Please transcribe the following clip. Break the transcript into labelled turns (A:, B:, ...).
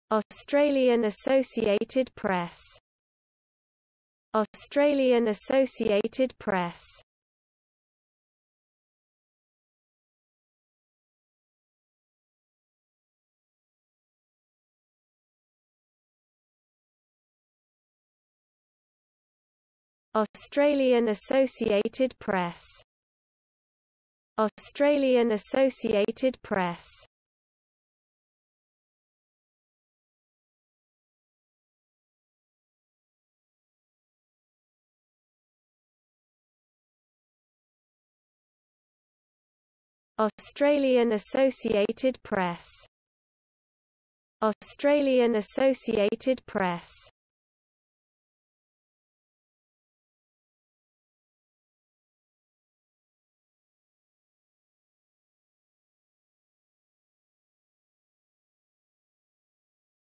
A: Australian Associated Press. Australian Associated Press. Australian Associated Press. Australian Associated Press. Australian Associated Press. Australian Associated Press.